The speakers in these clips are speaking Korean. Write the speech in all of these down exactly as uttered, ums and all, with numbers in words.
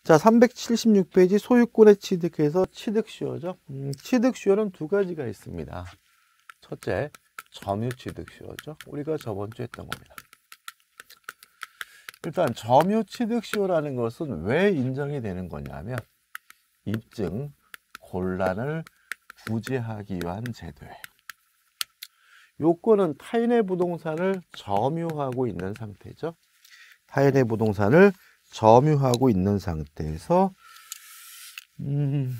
자, 삼백칠십육 페이지 소유권에 취득해서 취득수요죠. 음, 취득수요는 두 가지가 있습니다. 첫째, 점유취득수요죠. 우리가 저번 주에 했던 겁니다. 일단 점유취득수요라는 것은 왜 인정이 되는 거냐면 입증, 곤란을 구제하기 위한 제도예요. 요건은 타인의 부동산을 점유하고 있는 상태죠. 타인의 부동산을 점유하고 있는 상태에서 음,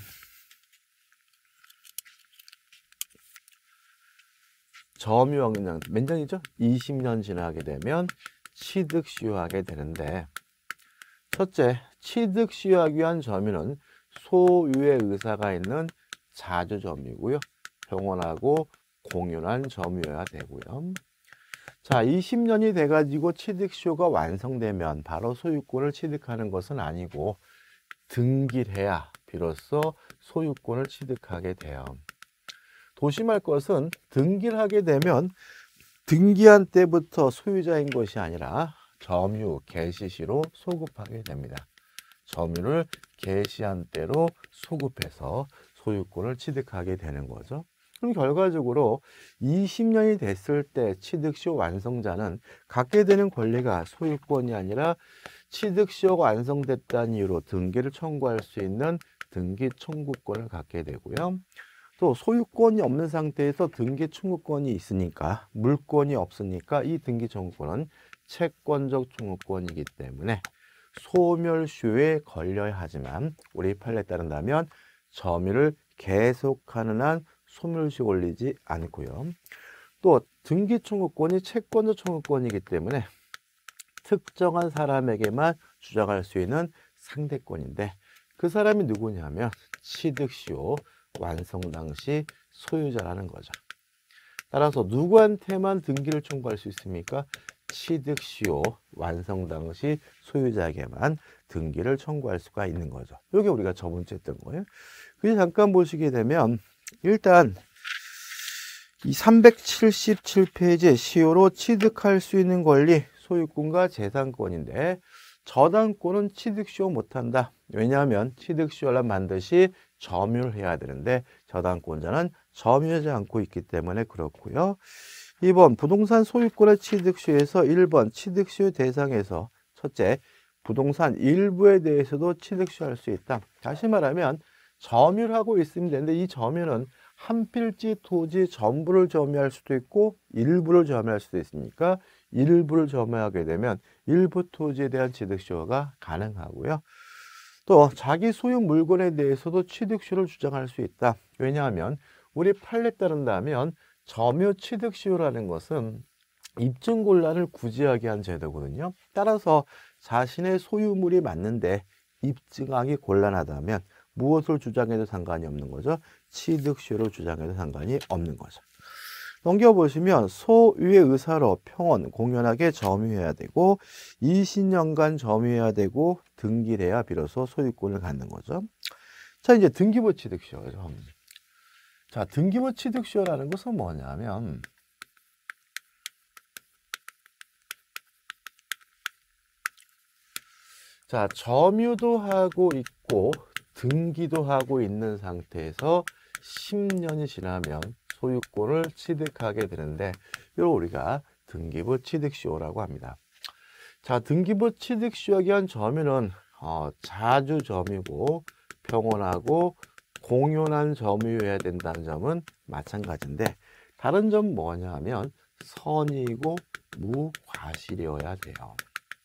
점유한 년, 몇 년이죠? 이십 년 지나게 되면 취득 수요하게 되는데, 첫째, 취득 수요하기 위한 점유는 소유의 의사가 있는 자주 점유고요. 평온하고 공연한 점유여야 되고요. 자, 이십 년이 돼가지고 취득 수요가 완성되면 바로 소유권을 취득하는 것은 아니고 등기를 해야 비로소 소유권을 취득하게 돼요. 조심할 것은 등기를 하게 되면 등기한 때부터 소유자인 것이 아니라 점유, 개시시로 소급하게 됩니다. 점유를 개시한 때로 소급해서 소유권을 취득하게 되는 거죠. 그럼 결과적으로 이십 년이 됐을 때 취득시효 완성자는 갖게 되는 권리가 소유권이 아니라 취득시효가 완성됐다는 이유로 등기를 청구할 수 있는 등기 청구권을 갖게 되고요. 또 소유권이 없는 상태에서 등기 청구권이 있으니까, 물권이 없으니까 이 등기 청구권은 채권적 청구권이기 때문에 소멸시효에 걸려야 하지만 우리 판례에 따른다면 점유를 계속하는 한 소멸시효 걸리지 않고요. 또 등기 청구권이 채권적 청구권이기 때문에 특정한 사람에게만 주장할 수 있는 상대권인데 그 사람이 누구냐면 취득시효 완성 당시 소유자라는 거죠. 따라서 누구한테만 등기를 청구할 수 있습니까? 취득시효 완성 당시 소유자에게만 등기를 청구할 수가 있는 거죠. 이게 우리가 저번 주에 했던 거예요. 그래서 잠깐 보시게 되면 일단 이 삼백칠십칠 페이지에 시효로 취득할 수 있는 권리 소유권과 재산권인데 저당권은 취득시효 못한다. 왜냐하면 취득시효를 반드시 점유를 해야 되는데 저당권자는 점유하지 않고 있기 때문에 그렇고요. 이 번 부동산 소유권의 취득시효에서 일 번 취득시효 대상에서 첫째 부동산 일부에 대해서도 취득시효할 수 있다. 다시 말하면 점유를 하고 있으면 되는데 이 점유는 한 필지 토지 전부를 점유할 수도 있고 일부를 점유할 수도 있으니까 일부를 점유하게 되면 일부 토지에 대한 취득시효가 가능하고요. 또 자기 소유 물건에 대해서도 취득시효를 주장할 수 있다. 왜냐하면 우리 판례에 따른다면 점유 취득시효라는 것은 입증 곤란을 구제하게 한 제도거든요. 따라서 자신의 소유물이 맞는데 입증하기 곤란하다면 무엇을 주장해도 상관이 없는 거죠. 취득시효를 주장해도 상관이 없는 거죠. 넘겨보시면 소유의 의사로 평온, 공연하게 점유해야 되고 이십 년간 점유해야 되고 등기를 해야 비로소 소유권을 갖는 거죠. 자, 이제 등기부 취득시효죠. 자, 등기부 취득시효라는 것은 뭐냐면 자, 점유도 하고 있고 등기도 하고 있는 상태에서 십 년이 지나면 소유권을 취득하게 되는데 이걸 우리가 등기부 취득시효라고 합니다. 자, 등기부 취득시효에 의한 점유는 어, 자주 점유고 평온하고 공연한 점유여야 된다는 점은 마찬가지인데 다른 점 뭐냐 하면 선의이고 무과실이어야 돼요.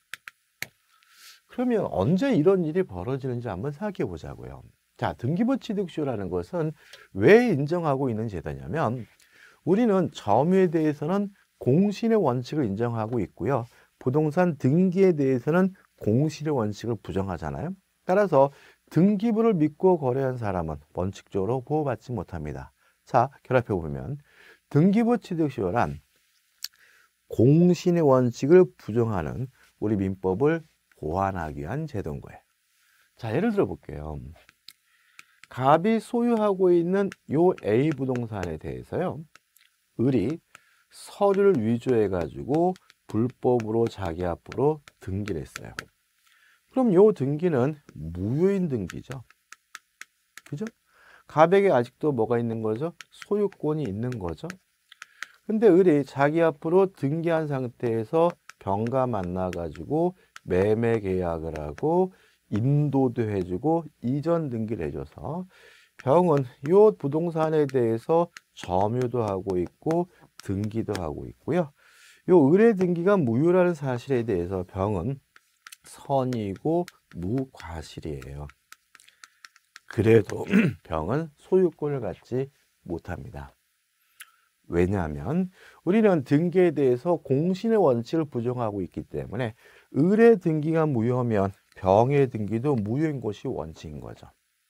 그러면 언제 이런 일이 벌어지는지 한번 생각해 보자고요. 자, 등기부 취득시효라는 것은 왜 인정하고 있는 제도냐면 우리는 점유에 대해서는 공신의 원칙을 인정하고 있고요. 부동산 등기에 대해서는 공실의 원칙을 부정하잖아요. 따라서 등기부를 믿고 거래한 사람은 원칙적으로 보호받지 못합니다. 자, 결합해 보면 등기부 취득시효란 공신의 원칙을 부정하는 우리 민법을 보완하기 위한 제도인 거예요. 자, 예를 들어 볼게요. 갑이 소유하고 있는 요 A 부동산에 대해서요. 을이 서류를 위조해 가지고 불법으로 자기 앞으로 등기를 했어요. 그럼 요 등기는 무효인 등기죠. 그죠? 갑에게 아직도 뭐가 있는 거죠? 소유권이 있는 거죠. 근데 을이 자기 앞으로 등기한 상태에서 병과 만나가지고 매매 계약을 하고 인도도 해주고 이전 등기를 해줘서 병은 이 부동산에 대해서 점유도 하고 있고 등기도 하고 있고요. 이 을의 등기가 무효라는 사실에 대해서 병은 선이고 무과실이에요. 그래도 병은 소유권을 갖지 못합니다. 왜냐하면 우리는 등기에 대해서 공신의 원칙을 부정하고 있기 때문에 을의 등기가 무효면 병의 등기도 무효인 것이 원칙인 거죠.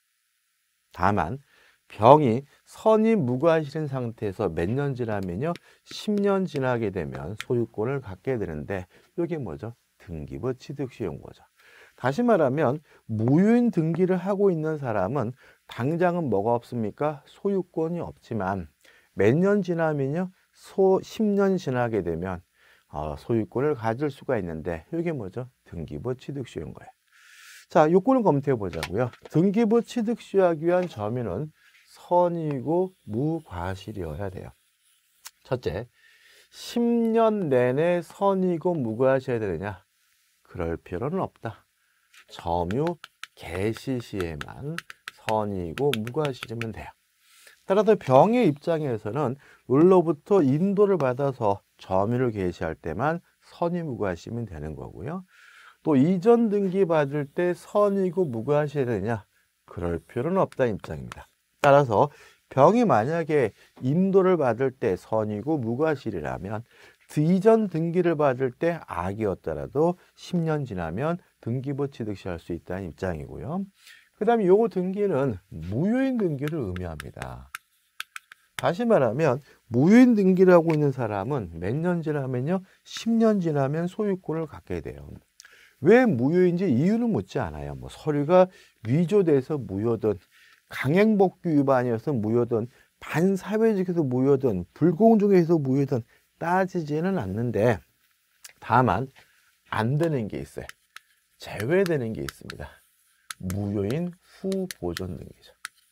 다만 병이 선이 무과실인 상태에서 몇 년 지나면요, 십 년 지나게 되면 소유권을 갖게 되는데 이게 뭐죠? 등기부 취득시효인 거죠. 다시 말하면 무효인 등기를 하고 있는 사람은 당장은 뭐가 없습니까? 소유권이 없지만 몇 년 지나면요, 소 십 년 지나게 되면 어, 소유권을 가질 수가 있는데 이게 뭐죠? 등기부 취득시효인 거예요. 자, 요건을 검토해 보자고요. 등기부 취득시효하기 위한 점유는 선이고 무과실이어야 돼요. 첫째, 십 년 내내 선이고 무과실해야 되느냐? 그럴 필요는 없다. 점유 개시 시에만 선이고 무과실이면 돼요. 따라서 병의 입장에서는 을로부터 인도를 받아서 점유를 개시할 때만 선이 무과실이면 되는 거고요. 또 이전 등기 받을 때 선이고 무과실해야 되느냐? 그럴 필요는 없다는 입장입니다. 따라서 병이 만약에 인도를 받을 때 선이고 무과실이라면 이전 등기를 받을 때 악이었더라도 십 년 지나면 등기부 취득시할 수 있다는 입장이고요. 그 다음에 요 등기는 무효인 등기를 의미합니다. 다시 말하면 무효인 등기를 하고 있는 사람은 몇 년 지나면요, 십 년 지나면 소유권을 갖게 돼요. 왜 무효인지 이유는 묻지 않아요. 뭐 서류가 위조돼서 무효든 강행복귀 위반이어서 무효든 반사회적에서 무효든 불공정해서 무효든 따지지는 않는데, 다만 안 되는 게 있어요. 제외되는 게 있습니다. 무효인 후보존 등기죠.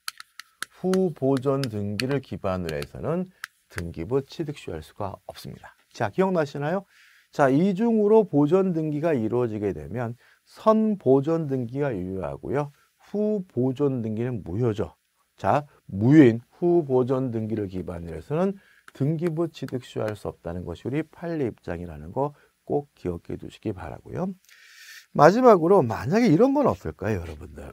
후보존 등기를 기반으로 해서는 등기부 취득시효할 수가 없습니다. 자, 기억나시나요? 자, 이중으로 보존 등기가 이루어지게 되면 선보존 등기가 유효하고요, 후보존 등기는 무효죠. 자, 무효인 후보존 등기를 기반으로 해서는 등기부 취득시효할 수 없다는 것이 우리 판례 입장이라는 거 꼭 기억해 두시기 바라고요. 마지막으로 만약에 이런 건 없을까요, 여러분들?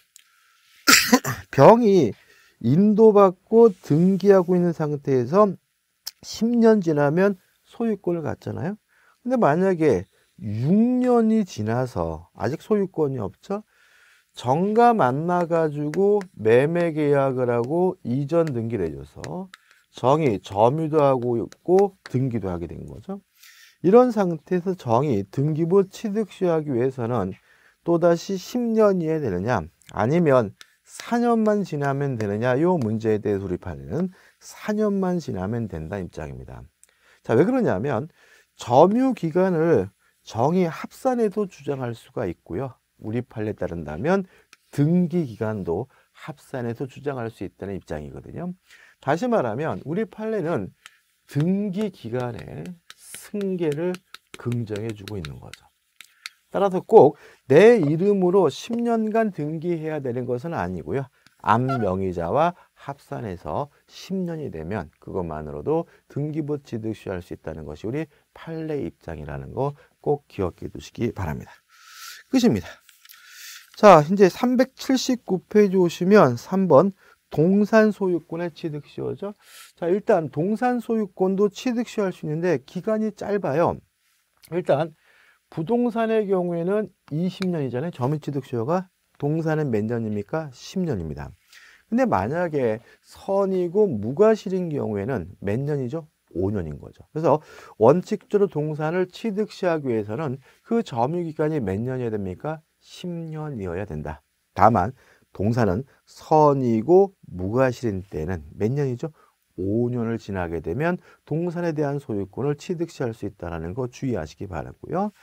병이 인도받고 등기하고 있는 상태에서 십 년 지나면 소유권을 갖잖아요. 근데 만약에 육 년이 지나서 아직 소유권이 없죠? 정가 만나가지고 매매 계약을 하고 이전 등기를 해줘서 정이 점유도 하고 있고 등기도 하게 된 거죠. 이런 상태에서 정이 등기부 취득시효하기 위해서는 또다시 십 년 이에 되느냐, 아니면 사 년만 지나면 되느냐, 이 문제에 대해서 우리 판례는 사 년만 지나면 된다는 입장입니다. 자, 왜 그러냐면 점유 기간을 정의 합산해도 주장할 수가 있고요, 우리 판례에 따른다면 등기 기간도 합산해서 주장할 수 있다는 입장이거든요. 다시 말하면 우리 판례는 등기 기간에 승계를 긍정해 주고 있는 거죠. 따라서 꼭 내 이름으로 십 년간 등기해야 되는 것은 아니고요, 암명의자와 합산해서 십 년이 되면 그것만으로도 등기부 취득시효할 수 있다는 것이 우리 판례 입장이라는 거 꼭 기억해 두시기 바랍니다. 끝입니다. 자, 이제 삼백칠십구 페이지 오시면 삼 번 동산 소유권의 취득시효죠. 자, 일단 동산 소유권도 취득시효할 수 있는데 기간이 짧아요. 일단 부동산의 경우에는 이십 년이잖아요. 점유 취득시효가. 동산은 몇 년입니까? 십 년입니다. 근데 만약에 선이고 무과실인 경우에는 몇 년이죠? 오 년인 거죠. 그래서 원칙적으로 동산을 취득시하기 위해서는 그 점유기간이 몇 년이어야 됩니까? 십 년이어야 된다. 다만 동산은 선이고 무과실인 때는 몇 년이죠? 오 년을 지나게 되면 동산에 대한 소유권을 취득시할 수 있다는 거 주의하시기 바라고요.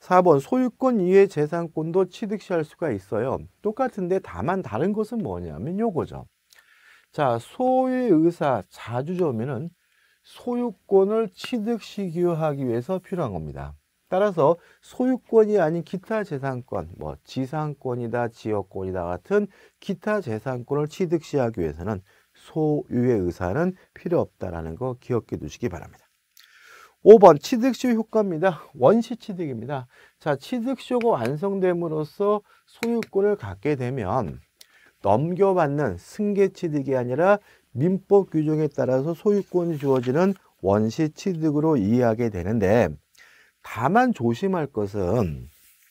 사 번 소유권 이외의 재산권도 취득시할 수가 있어요. 똑같은데 다만 다른 것은 뭐냐면 요거죠. 자, 소유의 의사 자주점유는 소유권을 취득시하기 위해서 필요한 겁니다. 따라서 소유권이 아닌 기타 재산권, 뭐 지상권이다, 지역권이다 같은 기타 재산권을 취득시하기 위해서는 소유의 의사는 필요 없다라는 거 기억해 두시기 바랍니다. 오 번 취득시효 효과입니다. 원시취득입니다. 자, 취득시효가 완성됨으로써 소유권을 갖게 되면 넘겨받는 승계취득이 아니라 민법 규정에 따라서 소유권이 주어지는 원시취득으로 이해하게 되는데, 다만 조심할 것은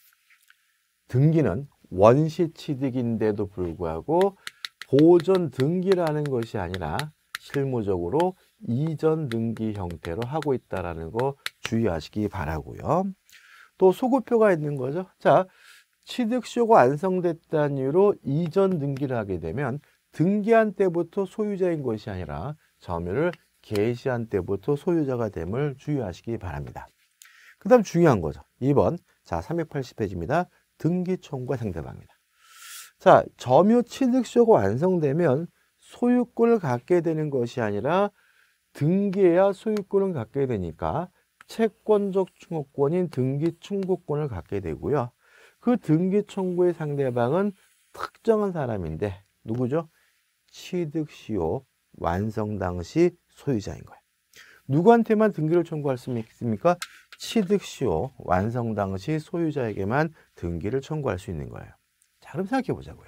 등기는 원시취득인데도 불구하고 보존 등기라는 것이 아니라 실무적으로 이전 등기 형태로 하고 있다는 거 주의하시기 바라고요. 또 소급표가 있는 거죠. 자, 취득시효가 완성됐다는 이유로 이전 등기를 하게 되면 등기한 때부터 소유자인 것이 아니라 점유를 개시한 때부터 소유자가 됨을 주의하시기 바랍니다. 그 다음 중요한 거죠. 이 번. 자, 삼백팔십 페이지입니다. 등기 청구가 상대방입니다. 자, 점유 취득시효가 완성되면 소유권을 갖게 되는 것이 아니라 등기해야 소유권을 갖게 되니까 채권적 충고권인 등기 충고권을 갖게 되고요. 그 등기 청구의 상대방은 특정한 사람인데 누구죠? 취득시효 완성 당시 소유자인 거예요. 누구한테만 등기를 청구할 수 있습니까? 취득시효 완성 당시 소유자에게만 등기를 청구할 수 있는 거예요. 자, 그럼 생각해 보자고요.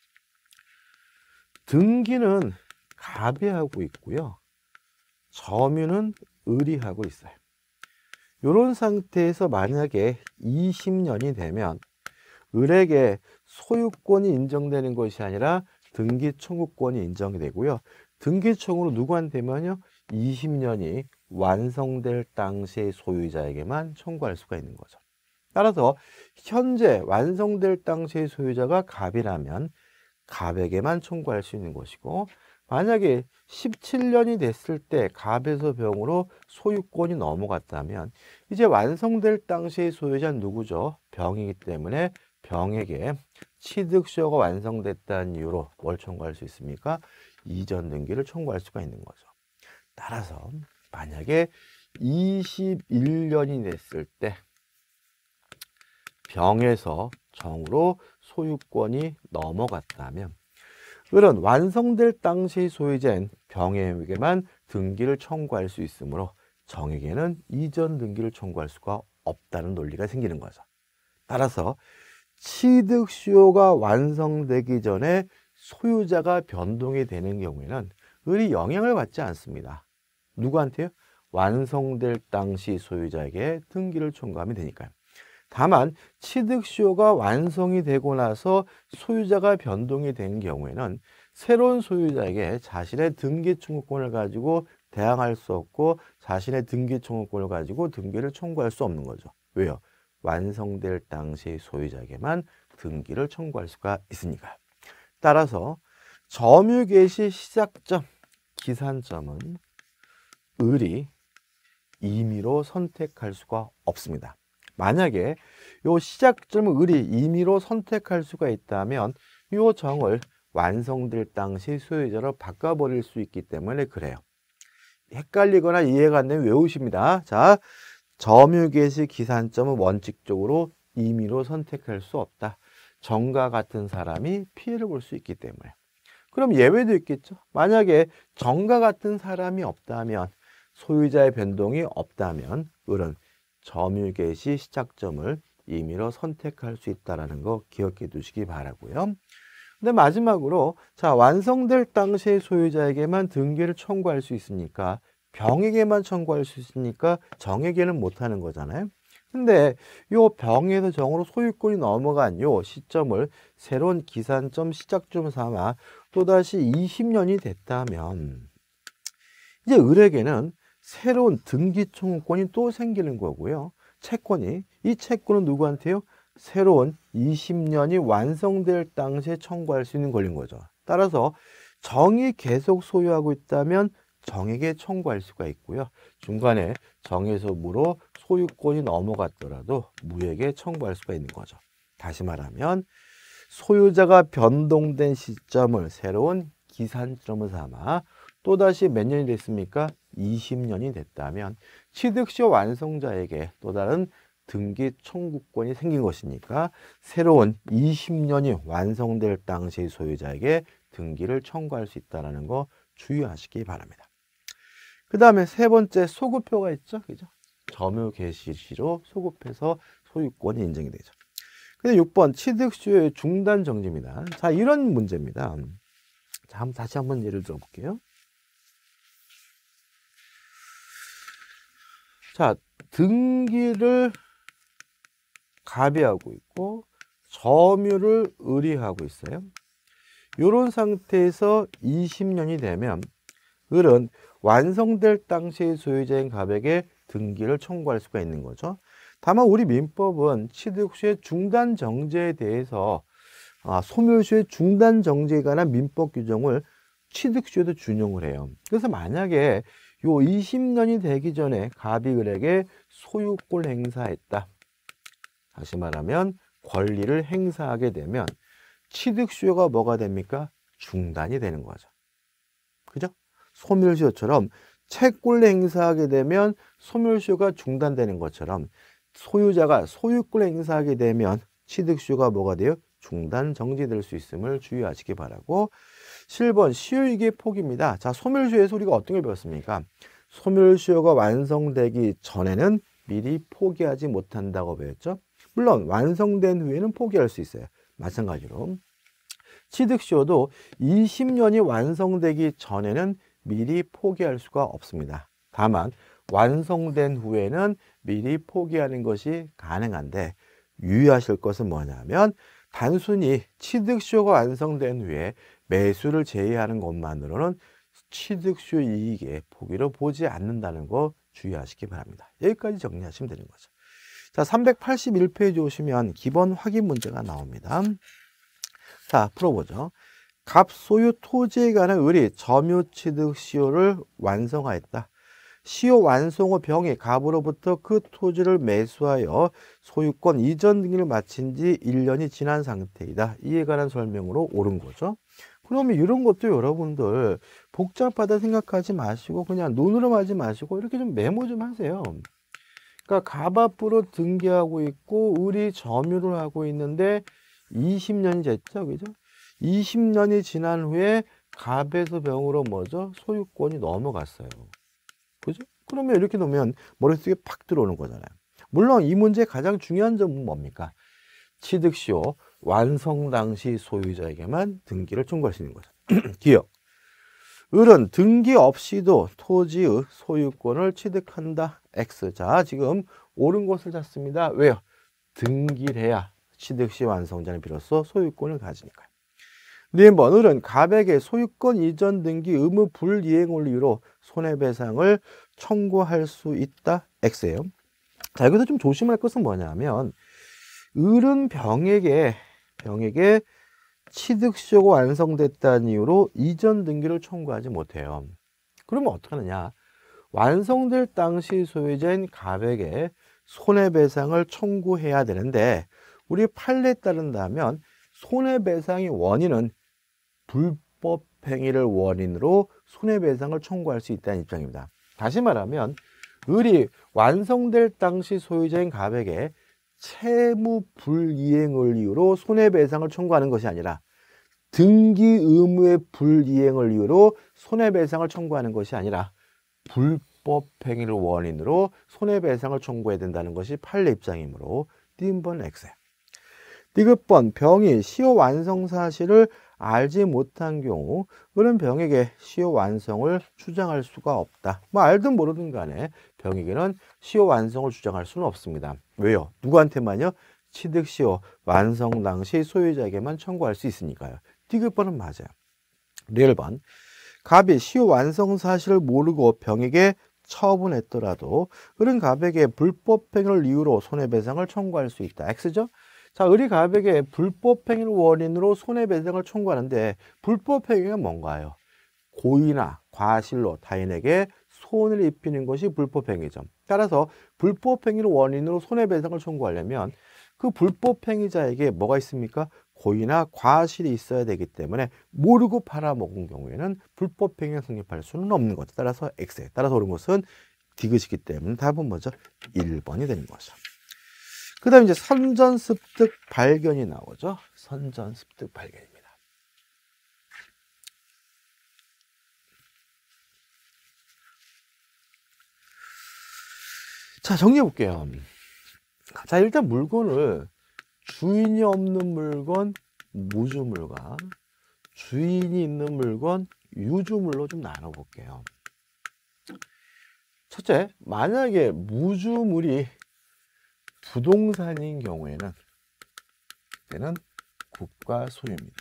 등기는 갑이 하고 있고요. 점유는 을이 하고 있어요. 이런 상태에서 만약에 이십 년이 되면 을에게 소유권이 인정되는 것이 아니라 등기 청구권이 인정이 되고요. 등기 청구로 누구한테면요? 이십 년이 완성될 당시의 소유자에게만 청구할 수가 있는 거죠. 따라서 현재 완성될 당시의 소유자가 갑이라면 갑에게만 청구할 수 있는 것이고, 만약에 십칠 년이 됐을 때 갑에서 병으로 소유권이 넘어갔다면 이제 완성될 당시의 소유자는 누구죠? 병이기 때문에 병에게 취득시효가 완성됐다는 이유로 뭘 청구할 수 있습니까? 이전 등기를 청구할 수가 있는 거죠. 따라서 만약에 이십일 년이 됐을 때 병에서 정으로 소유권이 넘어갔다면 을은 완성될 당시의 소유자인 병에게만 등기를 청구할 수 있으므로 정에게는 이전 등기를 청구할 수가 없다는 논리가 생기는 거죠. 따라서 취득시효가 완성되기 전에 소유자가 변동이 되는 경우에는 을이 영향을 받지 않습니다. 누구한테요? 완성될 당시 소유자에게 등기를 청구하면 되니까요. 다만 취득시효가 완성이 되고 나서 소유자가 변동이 된 경우에는 새로운 소유자에게 자신의 등기 청구권을 가지고 대항할 수 없고 자신의 등기 청구권을 가지고 등기를 청구할 수 없는 거죠. 왜요? 완성될 당시 소유자에게만 등기를 청구할 수가 있으니까요. 따라서 점유 개시 시작점, 기산점은 을이 임의로 선택할 수가 없습니다. 만약에 요 시작점을 을이 임의로 선택할 수가 있다면 요 정을 완성될 당시 소유자로 바꿔버릴 수 있기 때문에 그래요. 헷갈리거나 이해가 안 되면 외우십니다. 자, 점유 개시 기산점은 원칙적으로 임의로 선택할 수 없다. 정과 같은 사람이 피해를 볼 수 있기 때문에. 그럼 예외도 있겠죠. 만약에 정과 같은 사람이 없다면, 소유자의 변동이 없다면 을은 점유 개시 시작점을 임의로 선택할 수 있다는 거 기억해 두시기 바라고요. 근데 마지막으로 자, 완성될 당시의 소유자에게만 등기를 청구할 수 있으니까 병에게만 청구할 수 있으니까 정에게는 못하는 거잖아요. 근데 요 병에서 정으로 소유권이 넘어간 요 시점을 새로운 기산점 시작점 삼아 또다시 이십 년이 됐다면 이제 을에게는 새로운 등기 청구권이 또 생기는 거고요. 채권이, 이 채권은 누구한테요? 새로운 이십 년이 완성될 당시에 청구할 수 있는 권리인 거죠. 따라서 정이 계속 소유하고 있다면 정에게 청구할 수가 있고요. 중간에 정에서 물어 소유권이 넘어갔더라도 무에게 청구할 수가 있는 거죠. 다시 말하면 소유자가 변동된 시점을 새로운 기산점을 삼아 또다시 몇 년이 됐습니까? 이십 년이 됐다면 취득시효 완성자에게 또 다른 등기 청구권이 생긴 것이니까 새로운 이십 년이 완성될 당시 소유자에게 등기를 청구할 수 있다는 거 주의하시기 바랍니다. 그 다음에 세 번째 소급표가 있죠. 그죠? 점유 개시 시로 소급해서 소유권이 인정이 되죠. 근데 육 번 취득시효의 중단 정지입니다. 자, 이런 문제입니다. 자, 한번 다시 한번 예를 들어 볼게요. 자, 등기를 갑이 하고 있고 점유를 을이 하고 있어요. 이런 상태에서 이십 년이 되면 을은 완성될 당시의 소유자인 갑에게 등기를 청구할 수가 있는 거죠. 다만 우리 민법은 취득시효의 중단 정지에 대해서 아, 소멸시효의 중단 정지에 관한 민법 규정을 취득시효에도 준용을 해요. 그래서 만약에 요 이십 년이 되기 전에 갑이 을에게 소유권을 행사했다. 다시 말하면 권리를 행사하게 되면 취득시효가 뭐가 됩니까? 중단이 되는 거죠. 그죠? 소멸시효처럼 채권을 행사하게 되면 소멸시효가 중단되는 것처럼 소유자가 소유권을 행사하게 되면 취득시효가 뭐가 돼요? 중단 정지될 수 있음을 주의하시기 바라고. 칠 번 시효이기의 폭입니다. 자, 소멸시효에서 우리가 어떤 걸 배웠습니까? 소멸시효가 완성되기 전에는 미리 포기하지 못한다고 배웠죠. 물론 완성된 후에는 포기할 수 있어요. 마찬가지로 취득시효도 이십 년이 완성되기 전에는 미리 포기할 수가 없습니다. 다만 완성된 후에는 미리 포기하는 것이 가능한데 유의하실 것은 뭐냐면 단순히 취득시효가 완성된 후에 매수를 제외하는 것만으로는 취득시효 이익의 포기로 보지 않는다는 거 주의하시기 바랍니다. 여기까지 정리하시면 되는 거죠. 자, 삼백팔십일 페이지 오시면 기본 확인 문제가 나옵니다. 자, 풀어보죠. 갑 소유 토지에 관한 을이 점유 취득 시효를 완성하였다. 시효 완성 후 병이 갑으로부터 그 토지를 매수하여 소유권 이전 등기를 마친 지 일 년이 지난 상태이다. 이에 관한 설명으로 옳은 거죠. 그러면 이런 것도 여러분들 복잡하다 생각하지 마시고 그냥 눈으로 하지 마시고 이렇게 좀 메모 좀 하세요. 그러니까 갑 앞으로 등기하고 있고 을이 점유를 하고 있는데 이십 년이 됐죠. 그죠? 이십 년이 지난 후에 갑에서 병으로 뭐죠? 소유권이 넘어갔어요. 그죠? 그러면 이렇게 놓으면 머릿속에 팍 들어오는 거잖아요. 물론 이 문제의 가장 중요한 점은 뭡니까? 취득시효 완성 당시 소유자에게만 등기를 청구할 수 있는 거죠. 기억. 을은 등기 없이도 토지의 소유권을 취득한다. X. 자, 지금 옳은 것을 찾습니다. 왜요? 등기를 해야 취득시 완성자는 비로소 소유권을 가지니까요. 네 번 을은 갑에게 소유권 이전 등기 의무 불이행을 이유로 손해배상을 청구할 수 있다. X예요. 자, 여기서 좀 조심할 것은 뭐냐면 을은 병에게 병에게 취득시효가 완성됐다는 이유로 이전 등기를 청구하지 못해요. 그러면 어떡하느냐? 완성될 당시 소유자인 갑에게 손해배상을 청구해야 되는데 우리 판례에 따른다면 손해배상의 원인은 불법행위를 원인으로 손해배상을 청구할 수 있다는 입장입니다. 다시 말하면 을이 완성될 당시 소유자인 갑에게 채무 불이행을 이유로 손해배상을 청구하는 것이 아니라 등기 의무의 불이행을 이유로 손해배상을 청구하는 것이 아니라 불법행위를 원인으로 손해배상을 청구해야 된다는 것이 판례 입장이므로 띠은번 X예요. 디귿번 병이 시효 완성 사실을 알지 못한 경우 을은 병에게 시효 완성을 주장할 수가 없다. 뭐 알든 모르든 간에 병에게는 시효 완성을 주장할 수는 없습니다. 왜요? 누구한테만요? 취득시효 완성 당시 소유자에게만 청구할 수 있으니까요. 디귿번은 맞아요. 리얼번 갑이 시효 완성 사실을 모르고 병에게 처분했더라도 을은 갑에게 불법행위를 이유로 손해배상을 청구할 수 있다. X죠? 자, 을이 갑에게 불법행위를 원인으로 손해배상을 청구하는데 불법행위가 뭔가요? 고의나 과실로 타인에게 손을 입히는 것이 불법행위죠. 따라서 불법행위를 원인으로 손해배상을 청구하려면 그 불법행위자에게 뭐가 있습니까? 고의나 과실이 있어야 되기 때문에 모르고 팔아먹은 경우에는 불법행위가 성립할 수는 없는 거죠. 따라서 X에 따라서 옳은 것은 디귿이기 때문에 답은 뭐죠? 일 번이 되는 거죠. 그 다음에 이제 선전습득 발견이 나오죠. 선전습득 발견입니다. 자, 정리해 볼게요. 자, 일단 물건을 주인이 없는 물건, 무주물과 주인이 있는 물건, 유주물로 좀 나눠 볼게요. 첫째, 만약에 무주물이 부동산인 경우에는 그때는 국가 소유입니다.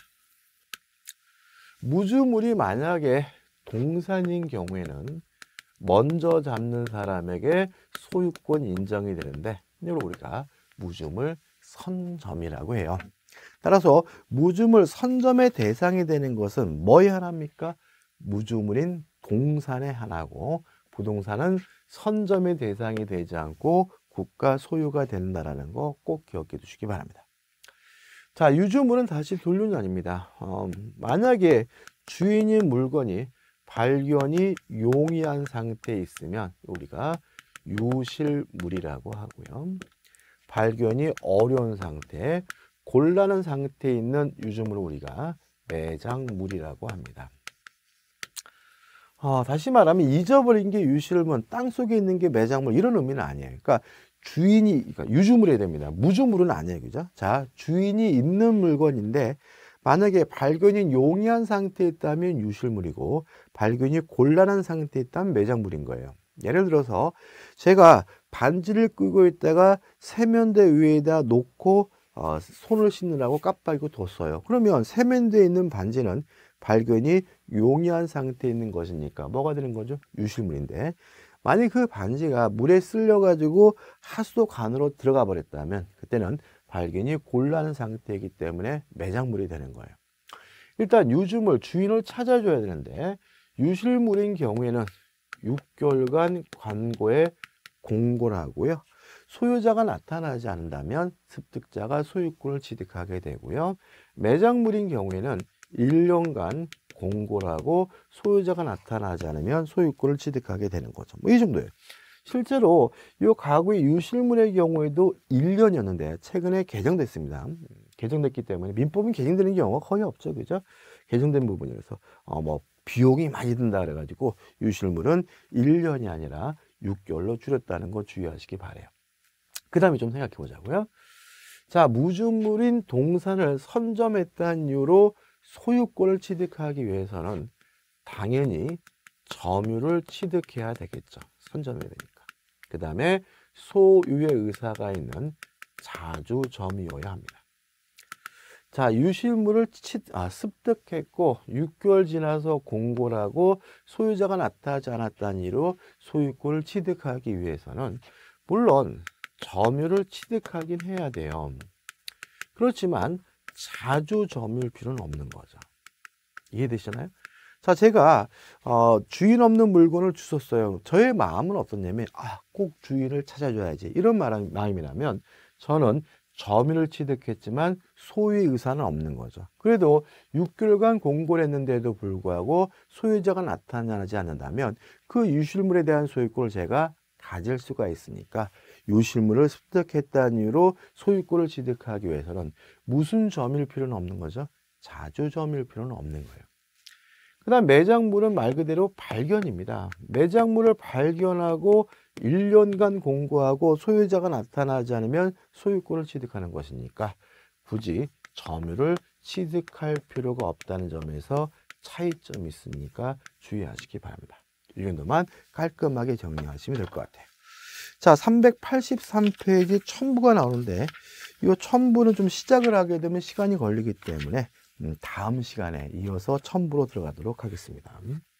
무주물이 만약에 동산인 경우에는 먼저 잡는 사람에게 소유권 인정이 되는데 이걸 우리가 무주물 선점이라고 해요. 따라서 무주물 선점의 대상이 되는 것은 뭐의 하나입니까? 무주물인 동산의 하나고 부동산은 선점의 대상이 되지 않고 국가 소유가 된다는 거 꼭 기억해 두시기 바랍니다. 자, 유주물은 다시 돌려는 아닙니다. 어, 만약에 주인인 물건이 발견이 용이한 상태에 있으면 우리가 유실물이라고 하고요. 발견이 어려운 상태, 곤란한 상태에 있는 유주물을 우리가 매장물이라고 합니다. 어, 다시 말하면 잊어버린 게 유실물, 땅속에 있는 게 매장물 이런 의미는 아니에요. 그러니까 주인이 그러니까 유주물이 됩니다. 무주물은 아니에요. 그죠? 자, 주인이 있는 물건인데 만약에 발견이 용이한 상태에 있다면 유실물이고 발견이 곤란한 상태에 있다면 매장물인 거예요. 예를 들어서 제가 반지를 끄고 있다가 세면대 위에다 놓고 어, 손을 씻느라고 깜빡이고 뒀어요. 그러면 세면대에 있는 반지는 발견이 용이한 상태에 있는 것이니까 뭐가 되는 거죠? 유실물인데 만약 그 반지가 물에 쓸려 가지고 하수도 안으로 들어가 버렸다면 그때는 발견이 곤란한 상태이기 때문에 매장물이 되는 거예요. 일단 유주물 주인을 찾아줘야 되는데 유실물인 경우에는 육 개월간 관고에 공고를 하고요. 소유자가 나타나지 않는다면 습득자가 소유권을 취득하게 되고요. 매장물인 경우에는 일 년간 공고를 하고 소유자가 나타나지 않으면 소유권을 취득하게 되는 거죠. 뭐 이 정도예요. 실제로 이 가구의 유실물의 경우에도 일 년이었는데 최근에 개정됐습니다. 개정됐기 때문에 민법은 개정되는 경우가 거의 없죠. 그죠? 개정된 부분이라서 어, 뭐 비용이 많이 든다 그래가지고 유실물은 일 년이 아니라 육 개월로 줄였다는 거 주의하시기 바래요. 그 다음에 좀 생각해 보자고요. 자, 무주물인 동산을 선점했다는 이유로 소유권을 취득하기 위해서는 당연히 점유를 취득해야 되겠죠. 선점해야 되니까. 그 다음에 소유의 의사가 있는 자주점이어야 합니다. 자, 유실물을 치, 아, 습득했고 육 개월 지나서 공고를 하고 소유자가 나타나지 않았다는 이유로 소유권을 취득하기 위해서는 물론 점유를 취득하긴 해야 돼요. 그렇지만 자주 점유일 필요는 없는 거죠. 이해되시나요? 자, 제가 어, 주인 없는 물건을 주웠어요. 저의 마음은 어떻냐면 아, 꼭 주인을 찾아줘야지 이런 마음이라면 저는 점유를 취득했지만 소유의 의사는 없는 거죠. 그래도 육 개월간 공고를 했는데도 불구하고 소유자가 나타나지 않는다면 그 유실물에 대한 소유권을 제가 가질 수가 있으니까 유실물을 습득했다는 이유로 소유권을 취득하기 위해서는 무슨 점일 필요는 없는 거죠. 자주 점일 필요는 없는 거예요. 그 다음 매장물은 말 그대로 발견입니다. 매장물을 발견하고 일 년간 공고하고 소유자가 나타나지 않으면 소유권을 취득하는 것이니까 굳이 점유를 취득할 필요가 없다는 점에서 차이점이 있으니까 주의하시기 바랍니다. 이 정도만 깔끔하게 정리하시면 될 것 같아요. 자, 삼백팔십삼 페이지 첨부가 나오는데 이 첨부는 좀 시작을 하게 되면 시간이 걸리기 때문에 다음 시간에 이어서 첨부로 들어가도록 하겠습니다.